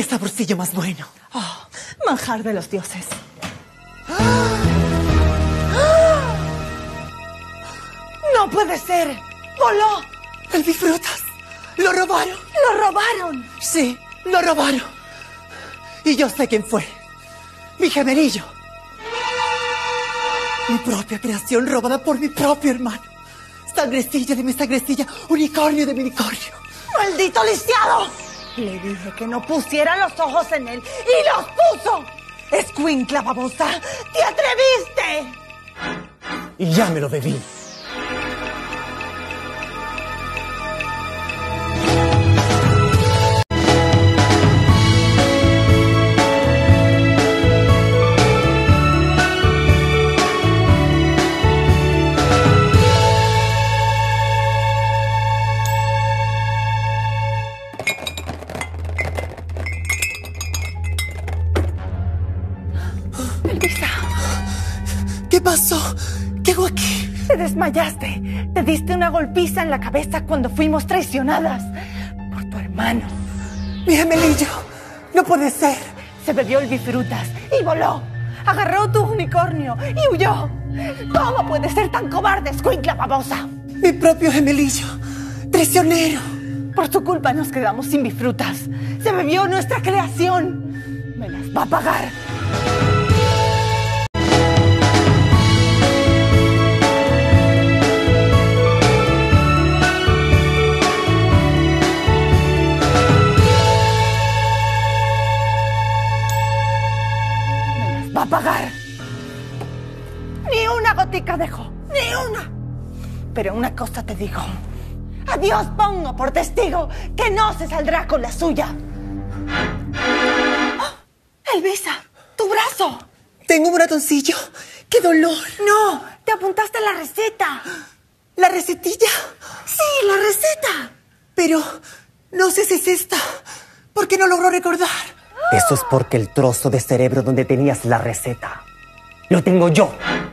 saborcillo más bueno! Oh, manjar de los dioses. ¡No puede ser! ¡Voló! ¡El Bifrutas! ¡Lo robaron! ¡Lo robaron! Sí, lo robaron. Y yo sé quién fue. Mi gemelillo. Mi propia creación robada por mi propio hermano. Sangrecilla de mi sangrecilla, unicornio de mi unicornio. ¡Maldito lisiado! Le dije que no pusiera los ojos en él y los puso. ¡Escuincla babosa! ¡Te atreviste! Y ya me lo bebí. Elvisa. ¿Qué pasó? ¿Qué hago aquí? Te desmayaste. Te diste una golpiza en la cabeza cuando fuimos traicionadas por tu hermano. Mi gemelillo. No puede ser. Se bebió el bifrutas y voló. Agarró tu unicornio y huyó. ¿Cómo puedes ser tan cobarde, escuincla babosa? Mi propio gemelillo. Traicionero. Por su culpa nos quedamos sin bifrutas. Se bebió nuestra creación. Me las va a pagar. Va a pagar. Ni una gotica dejo, ni una. Pero una cosa te digo. A Dios pongo por testigo que no se saldrá con la suya. ¡Oh! Elvisa, tu brazo. Tengo un ratoncillo. ¡Qué dolor! No, te apuntaste a la receta. ¿La recetilla? Sí, la receta. Pero no sé si es esta. ¿Por qué no logro recordar? Eso es porque el trozo de cerebro donde tenías la receta lo tengo yo.